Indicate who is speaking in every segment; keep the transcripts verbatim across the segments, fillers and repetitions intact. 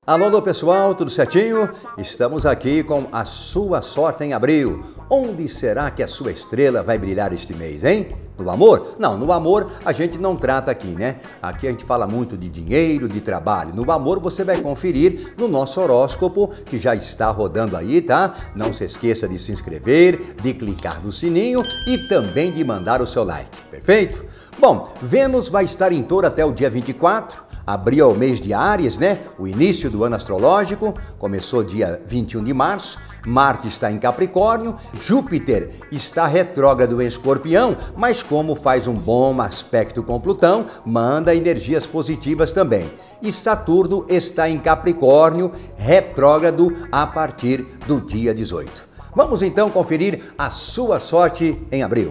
Speaker 1: Alô, alô pessoal, tudo certinho? Estamos aqui com a sua sorte em abril. Onde será que a sua estrela vai brilhar este mês, hein? No amor? Não, no amor a gente não trata aqui, né? Aqui a gente fala muito de dinheiro, de trabalho. No amor você vai conferir no nosso horóscopo, que já está rodando aí, tá? Não se esqueça de se inscrever, de clicar no sininho e também de mandar o seu like, perfeito? Bom, Vênus vai estar em Touro até o dia vinte e quatro. Abril é o mês de Áries, né? O início do ano astrológico, começou dia vinte e um de março, Marte está em Capricórnio, Júpiter está retrógrado em Escorpião, mas como faz um bom aspecto com Plutão, manda energias positivas também. E Saturno está em Capricórnio, retrógrado a partir do dia dezoito. Vamos então conferir a sua sorte em abril.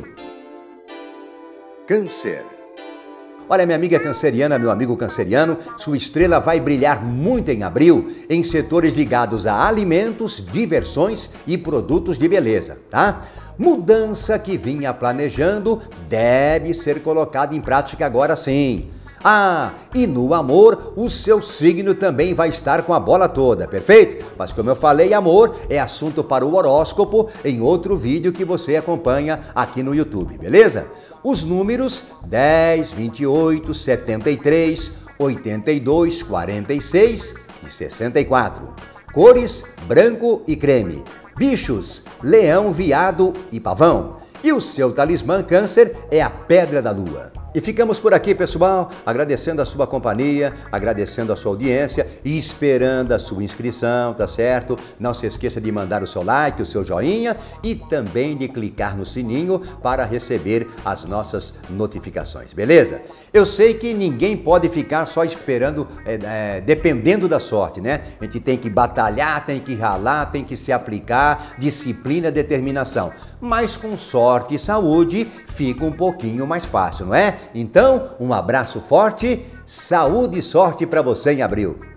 Speaker 1: Câncer. Olha, minha amiga canceriana, meu amigo canceriano, sua estrela vai brilhar muito em abril em setores ligados a alimentos, diversões e produtos de beleza, tá? Mudança que vinha planejando deve ser colocada em prática agora sim. Ah, e no amor, o seu signo também vai estar com a bola toda, perfeito? Mas como eu falei, amor é assunto para o horóscopo em outro vídeo que você acompanha aqui no YouTube, beleza? Os números dez, vinte e oito, setenta e três, oitenta e dois, quarenta e seis e sessenta e quatro. Cores branco e creme. Bichos, leão, veado e pavão. E o seu talismã Câncer é a pedra da lua. E ficamos por aqui, pessoal, agradecendo a sua companhia, agradecendo a sua audiência e esperando a sua inscrição, tá certo? Não se esqueça de mandar o seu like, o seu joinha e também de clicar no sininho para receber as nossas notificações, beleza? Eu sei que ninguém pode ficar só esperando, é, é, dependendo da sorte, né? A gente tem que batalhar, tem que ralar, tem que se aplicar, disciplina, determinação. Mas com sorte e saúde fica um pouquinho mais fácil, não é? Então, um abraço forte, saúde e sorte para você em abril.